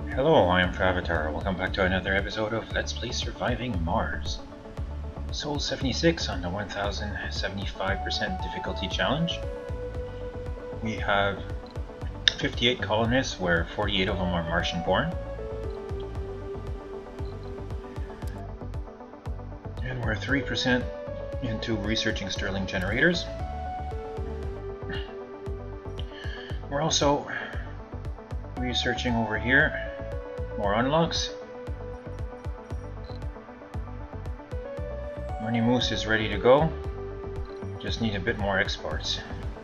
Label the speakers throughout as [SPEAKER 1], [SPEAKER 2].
[SPEAKER 1] Hello, I am FrAvatar. Welcome back to another episode of Let's Play Surviving Mars. Soul 76 on the 1075% difficulty challenge. We have 58 colonists, where 48 of them are Martian born. And we're 3% into researching Stirling generators. We're also researching over here. More unlocks. Money Moose is ready to go. Just need a bit more exports.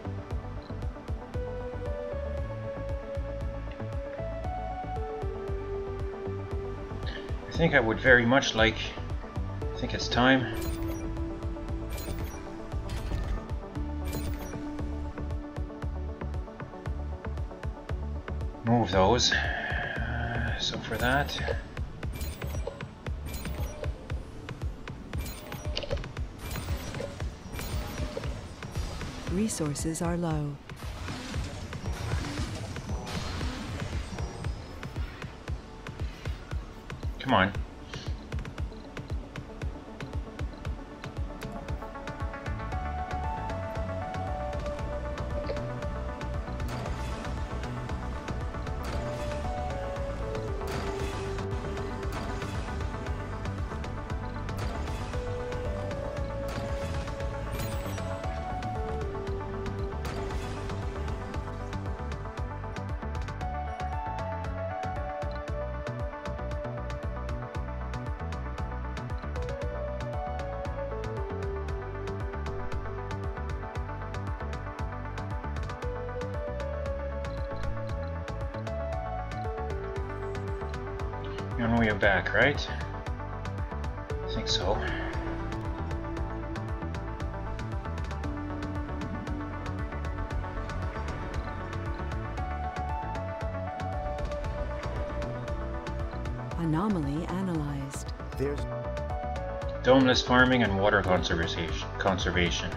[SPEAKER 1] I think I would very much like, I think it's time. Move those. So for that,
[SPEAKER 2] resources are low.
[SPEAKER 1] come on. You're on your way back, right? I think so.
[SPEAKER 2] Anomaly analyzed.
[SPEAKER 3] There's
[SPEAKER 1] Domeless farming and water conservation.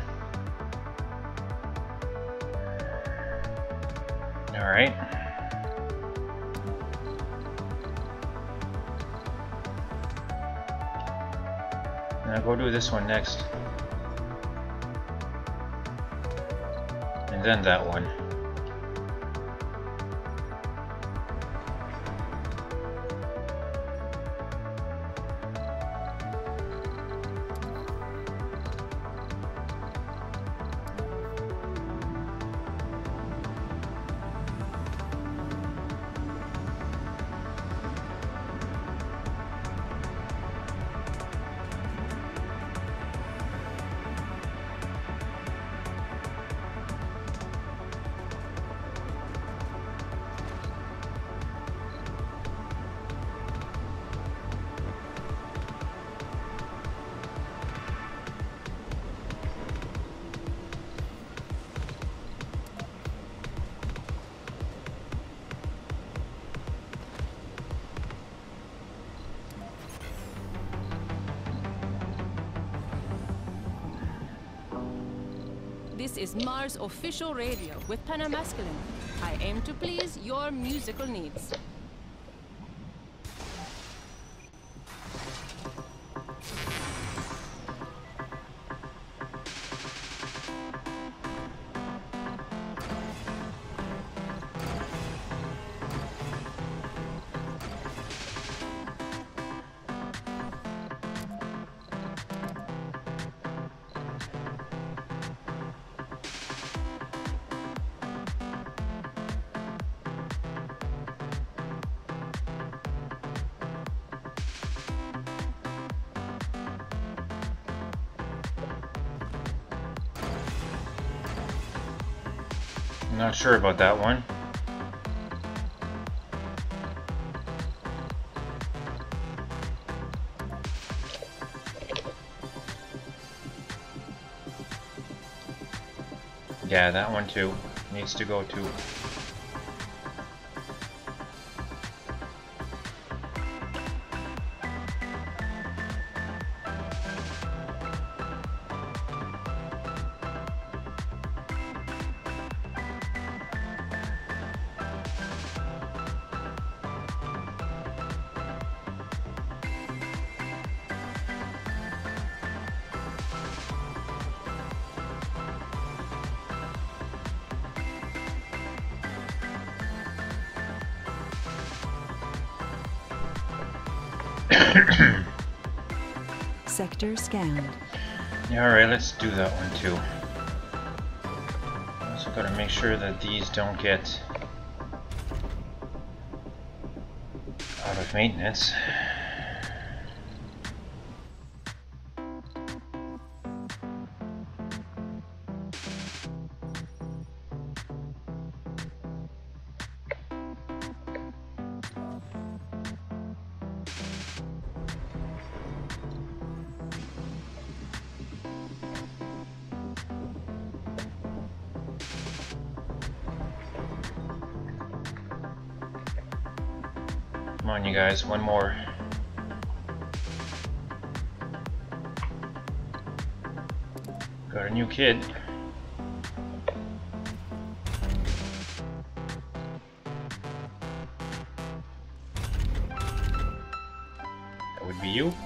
[SPEAKER 1] Alright. Now go do this one next. And then that one.
[SPEAKER 4] This is Mars official radio with Panamasculine. I aim to please your musical needs.
[SPEAKER 1] Not sure about that one. Yeah, that one too needs to go too.
[SPEAKER 2] Sector scanned.
[SPEAKER 1] Yeah, alright, let's do that one too. Also gotta make sure that these don't get out of maintenance. Come on, you guys, one more. Got a new kid. That would be you.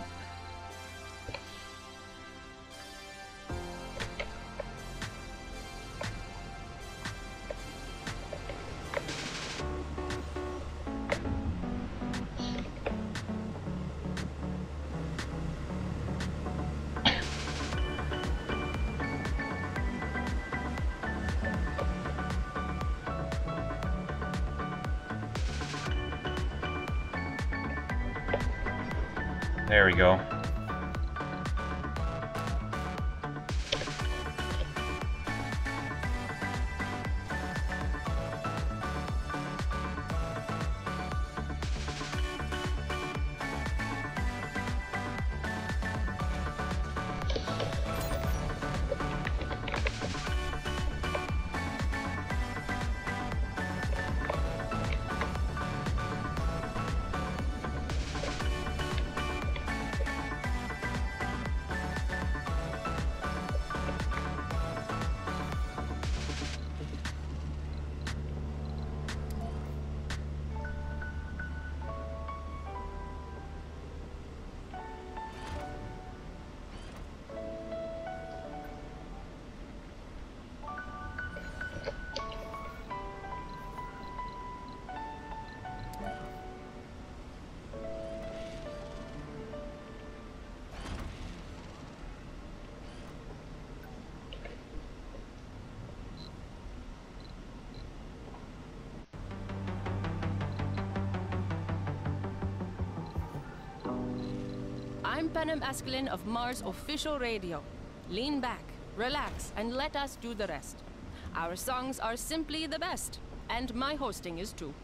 [SPEAKER 1] There we go.
[SPEAKER 4] I'm Penem Askelin of Mars Official Radio. Lean back, relax, and let us do the rest. Our songs are simply the best, and my hosting is too.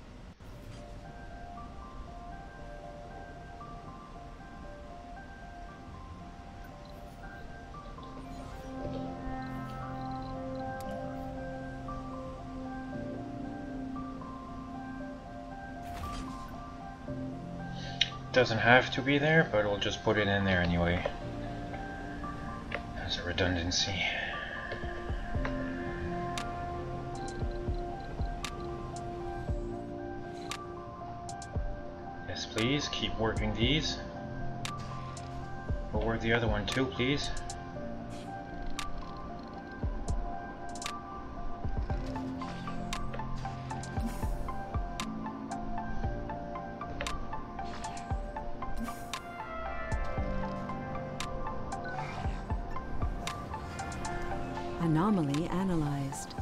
[SPEAKER 1] Doesn't have to be there, but we'll just put it in there anyway as a redundancy. Yes, please keep working these. We'll work the other one too, please.
[SPEAKER 2] Anomaly analyzed.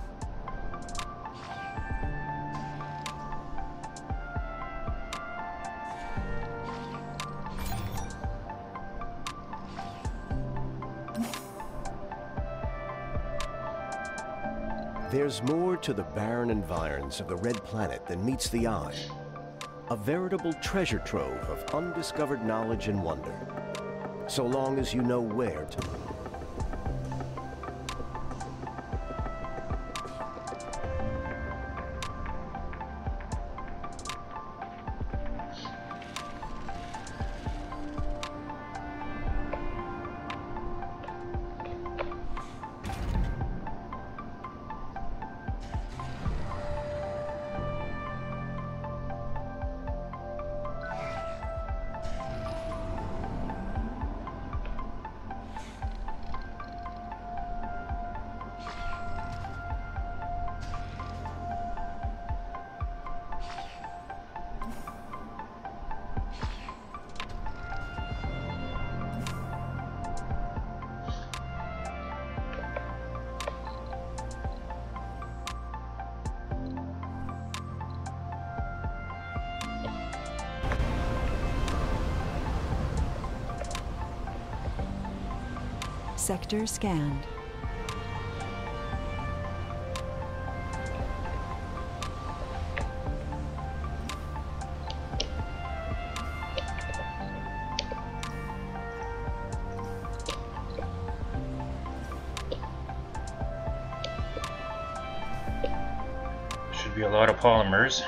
[SPEAKER 3] There's more to the barren environs of the Red Planet than meets the eye. A veritable treasure trove of undiscovered knowledge and wonder. So long as you know where to look.
[SPEAKER 2] Sector scanned.
[SPEAKER 1] Should be a lot of polymers.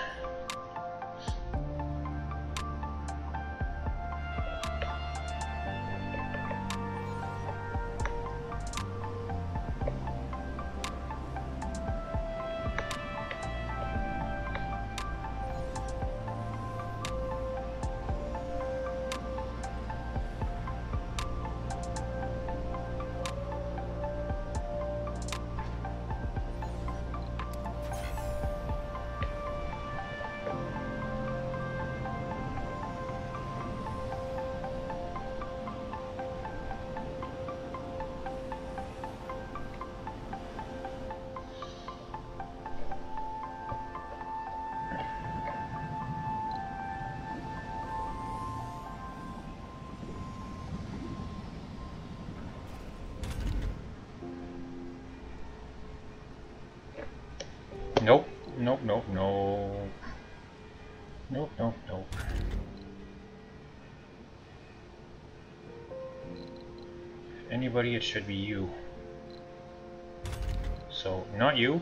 [SPEAKER 1] Nope, nope, nope, nope. Nope, nope, nope. If anybody, it should be you. So, not you.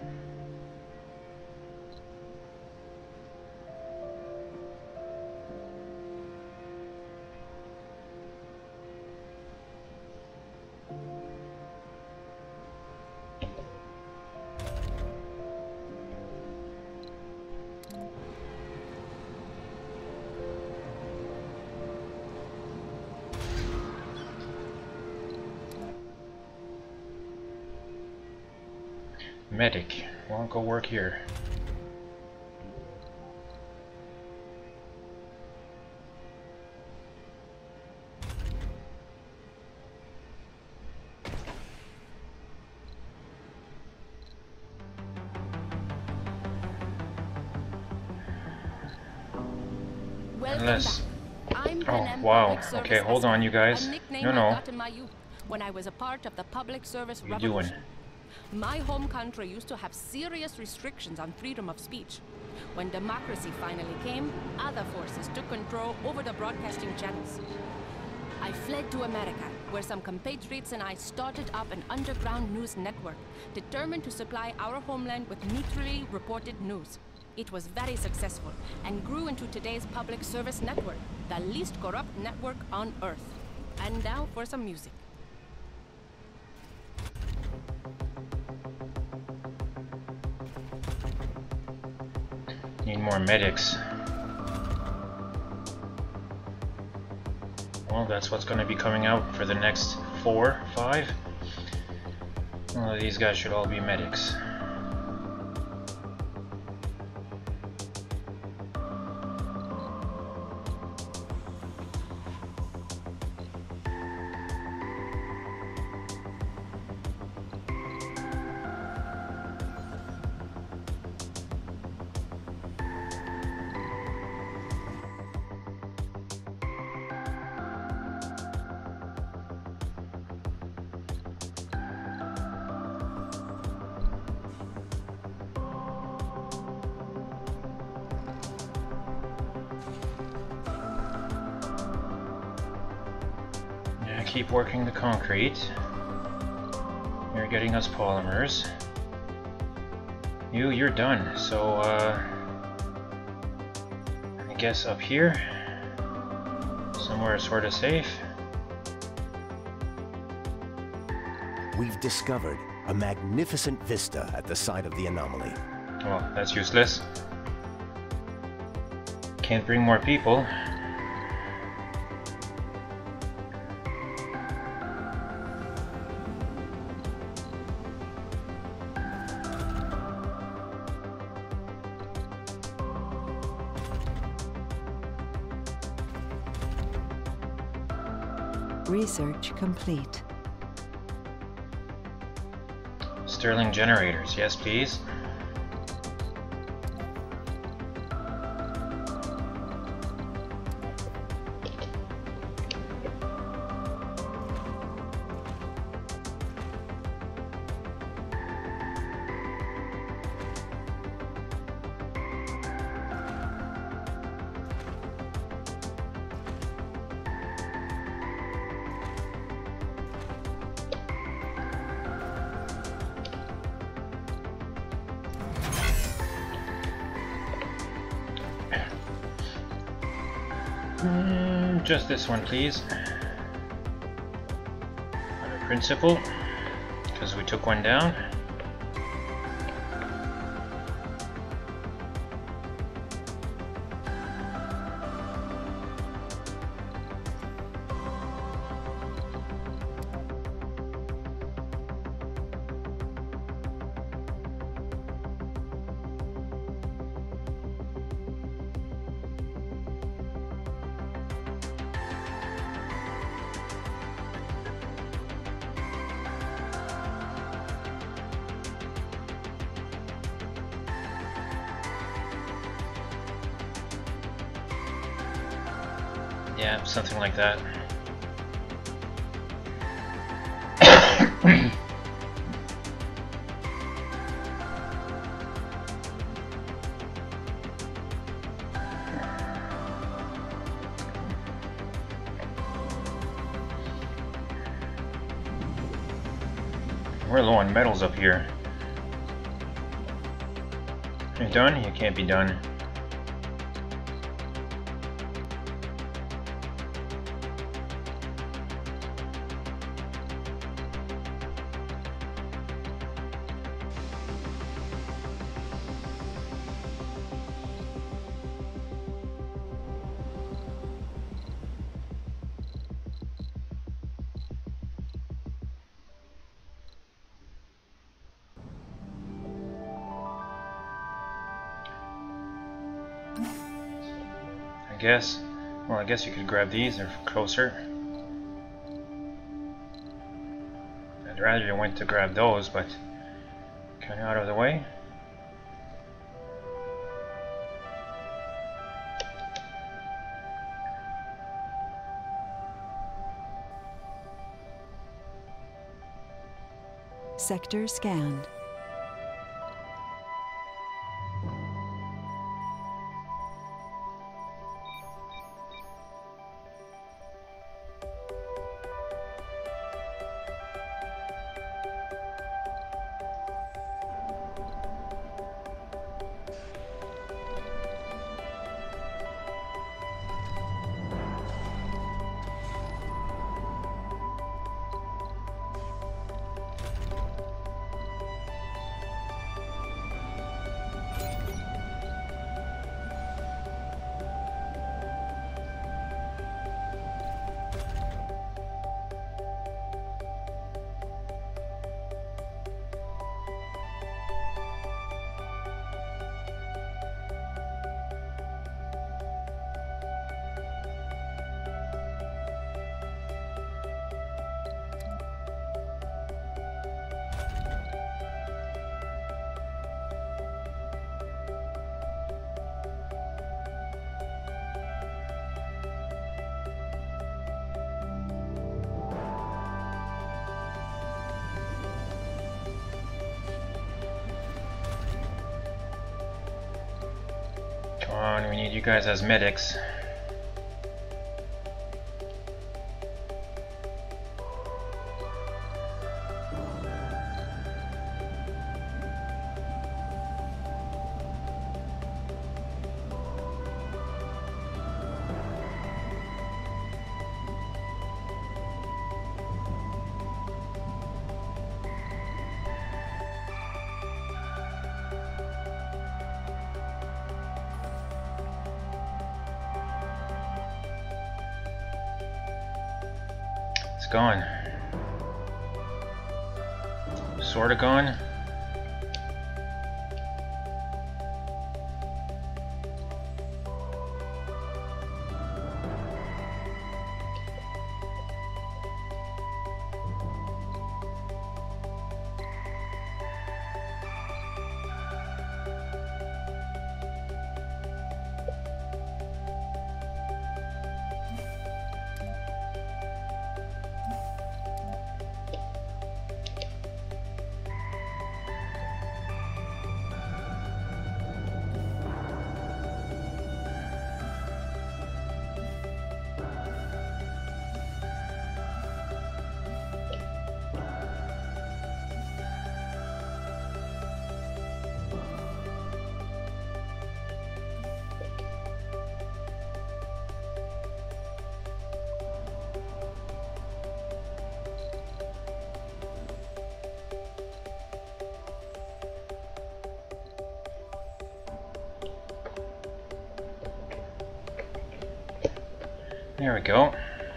[SPEAKER 1] Medic, won't go work here. Unless... Oh, wow. Okay, hold on, you guys. No.
[SPEAKER 4] When I was a part of the public service
[SPEAKER 1] What are you
[SPEAKER 4] revolution.
[SPEAKER 1] doing?
[SPEAKER 4] My home country used to have serious restrictions on freedom of speech. When democracy finally came, other forces took control over the broadcasting channels. I fled to America, where some compatriots and I started up an underground news network, determined to supply our homeland with neutrally reported news. It was very successful, and grew into today's public service network, the least corrupt network on Earth. And now for some music.
[SPEAKER 1] Need more medics. Well, that's what's going to be coming out for the next 4, 5. Well, these guys should all be medics. Keep working the concrete. You're getting us polymers. You're done. So, I guess up here, somewhere sort of safe.
[SPEAKER 3] We've discovered a magnificent vista at the site of the anomaly.
[SPEAKER 1] Well, that's useless. Can't bring more people.
[SPEAKER 2] Research complete.
[SPEAKER 1] Stirling generators, yes please. Just this one, please. Out of principle, because we took one down. Yeah, something like that. We're low on metals up here. You done? You can't be done. I guess you could grab these, they're closer. I'd rather you went to grab those, but kind of out of the way.
[SPEAKER 2] Sector scanned. Come on, we need you guys as medics. Gone. Sorta gone. There we go.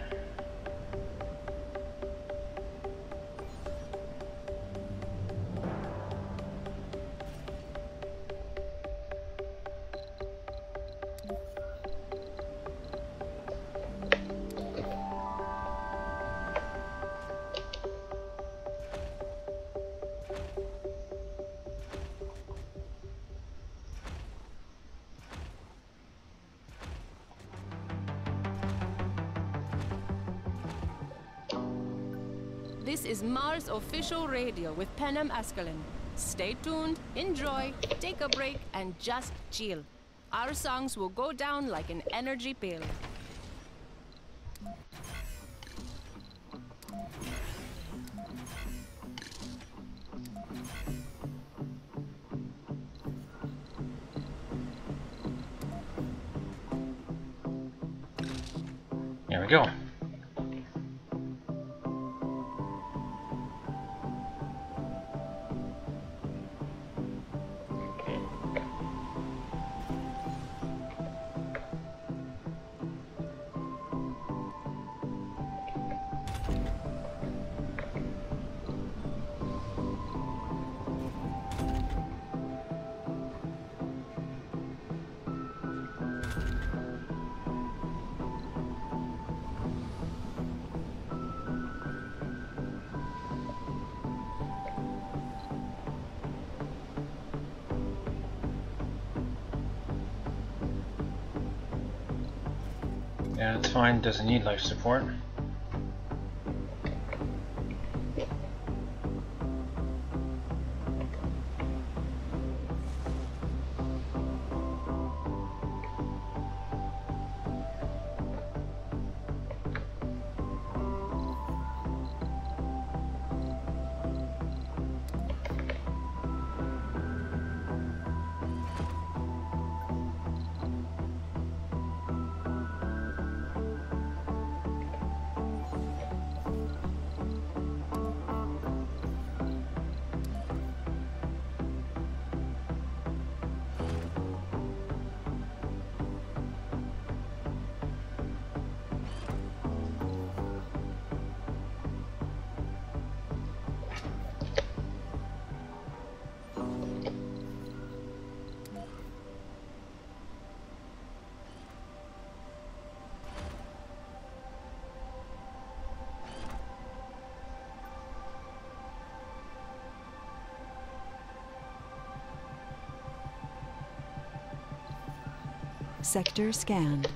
[SPEAKER 4] This is Mars official radio with Penem Askelin. Stay tuned, enjoy, take a break, and just chill. Our songs will go down like an energy pill.
[SPEAKER 2] There we go. Yeah, it's fine, doesn't need life support.
[SPEAKER 5] Sector scanned.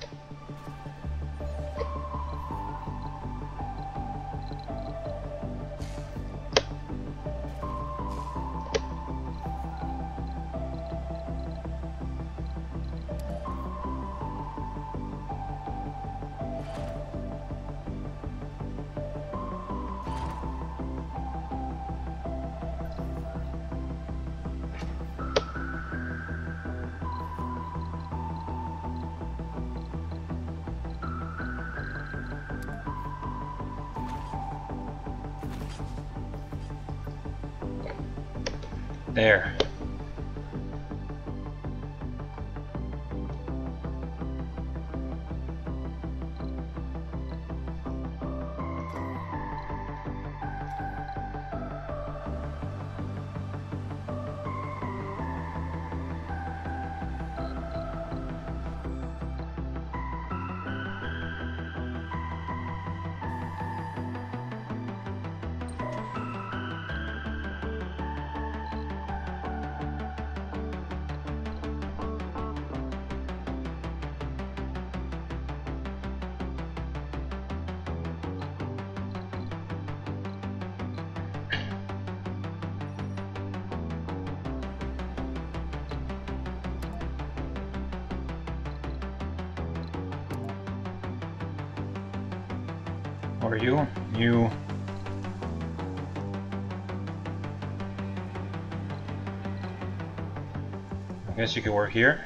[SPEAKER 2] There. Or you? You. I guess you could work here.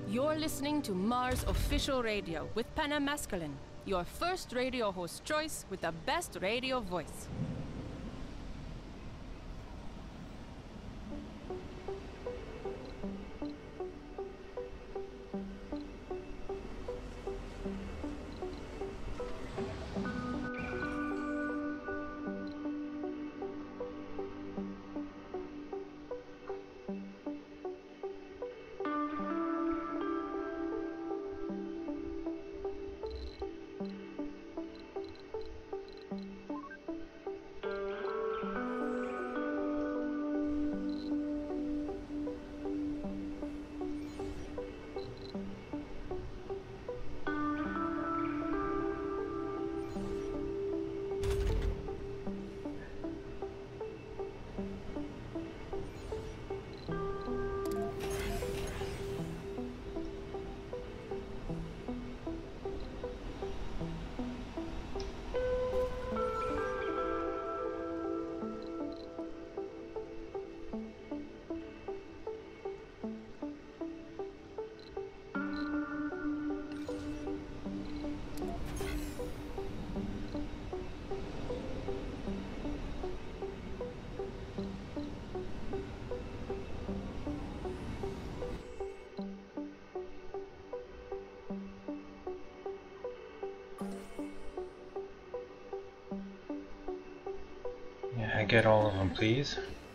[SPEAKER 4] You're listening to Mars Official Radio with Penna Masculine, your first radio host choice with the best radio voice.
[SPEAKER 1] Get all of them, please.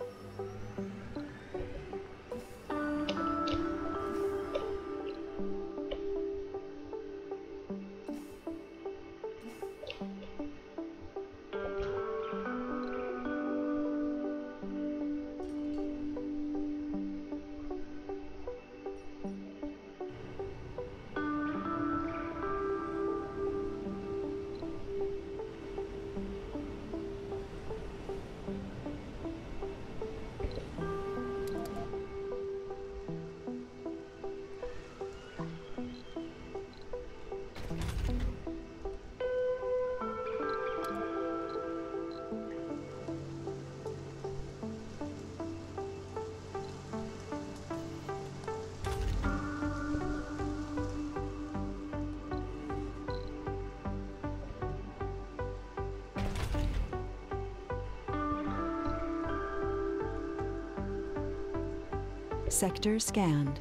[SPEAKER 5] Sector scanned.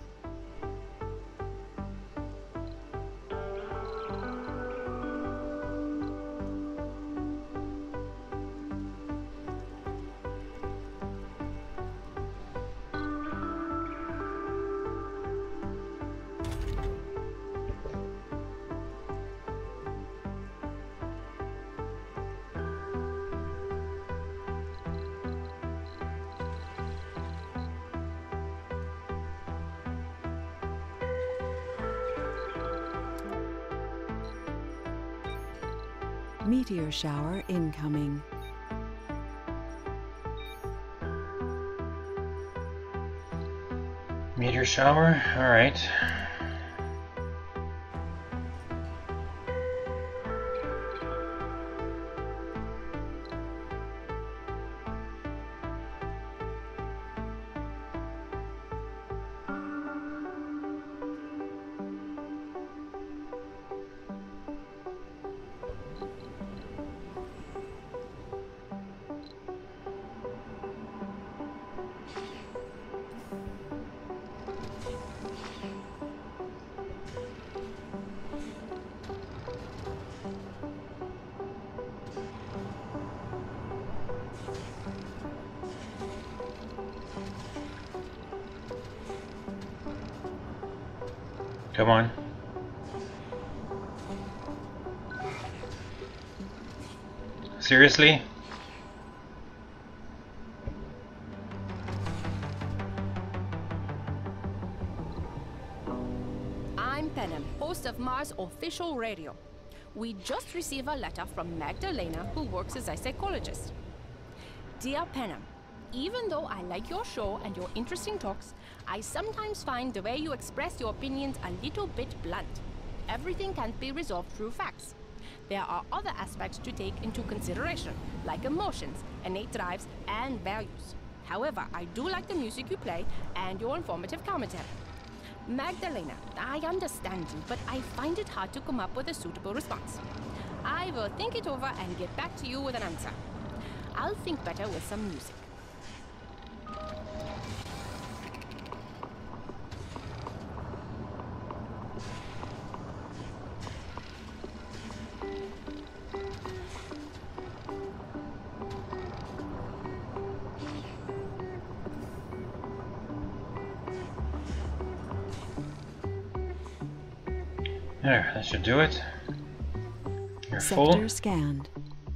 [SPEAKER 5] Meteor shower incoming.
[SPEAKER 1] Meteor shower, alright. Come on. Seriously?
[SPEAKER 4] I'm Penham, host of Mars Official Radio. We just received a letter from Magdalena, who works as a psychologist. Dear Penham, even though I like your show and your interesting talks, I sometimes find the way you express your opinions a little bit blunt. Everything can't be resolved through facts. There are other aspects to take into consideration, like emotions, innate drives, and values. However, I do like the music you play and your informative commentary. Magdalena, I understand you, but I find it hard to come up with a suitable response. I will think it over and get back to you with an answer. I'll think better with some music.
[SPEAKER 2] There, that should do it. You're
[SPEAKER 5] Sector
[SPEAKER 2] full.
[SPEAKER 5] scanned.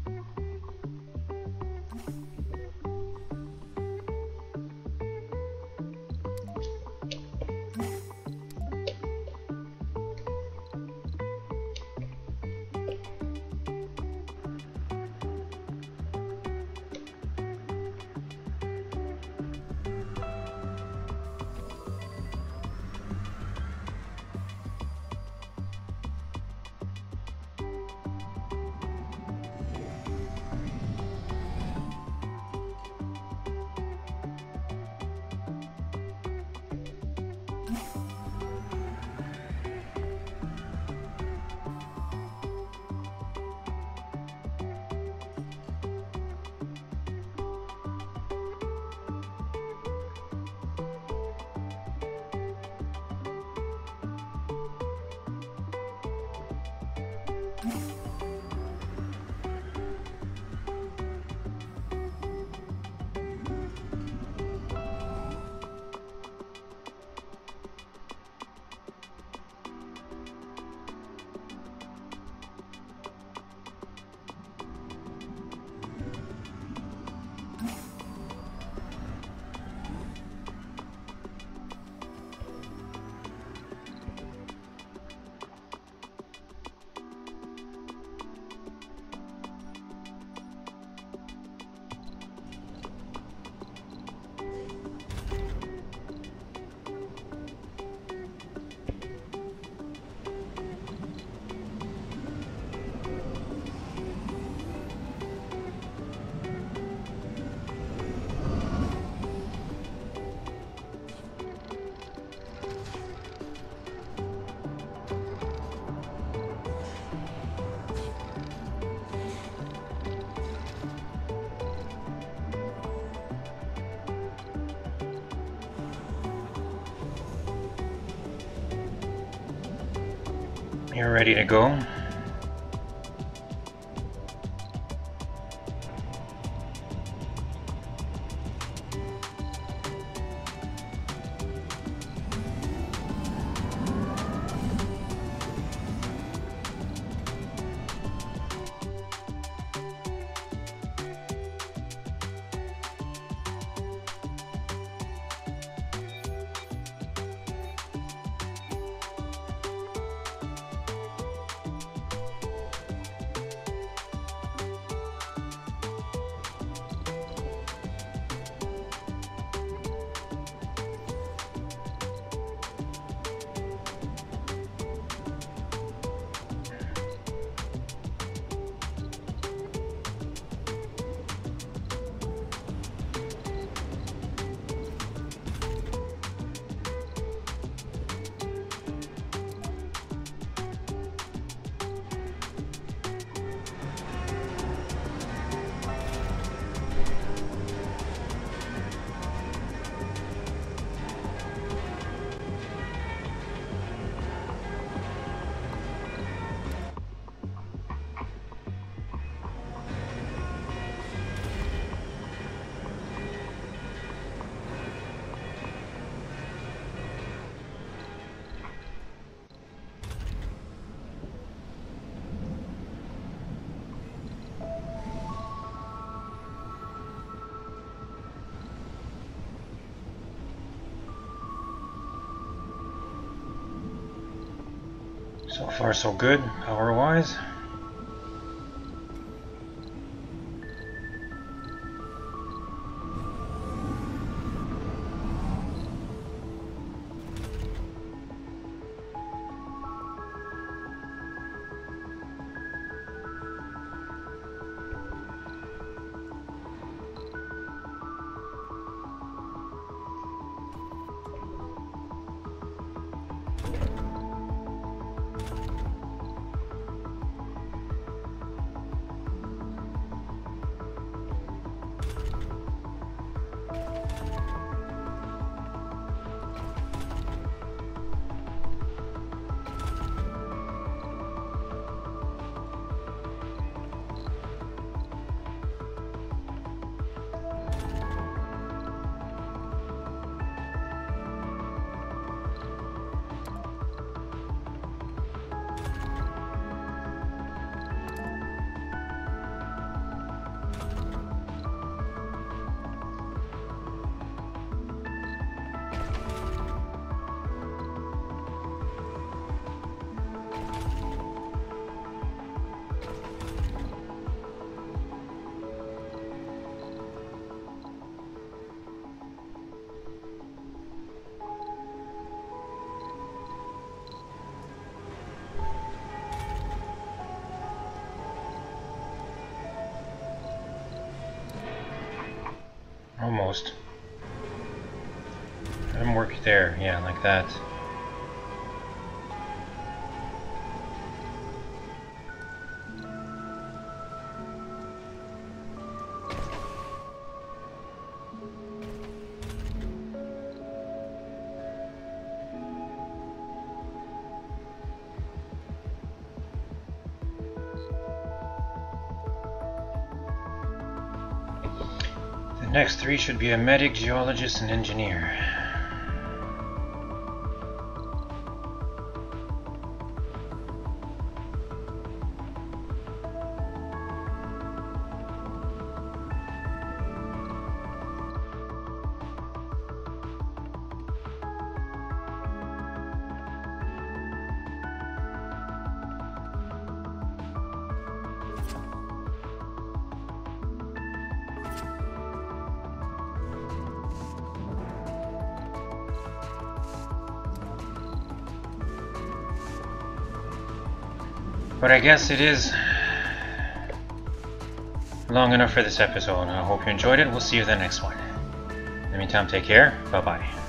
[SPEAKER 2] You're ready to go. So far so good, power-wise. almost. Let him work there, yeah, like that. The next three should be a medic, geologist, and engineer. But I guess it is long enough for this episode. I hope you enjoyed it. We'll see you in the next one. In the meantime, take care. Bye-bye.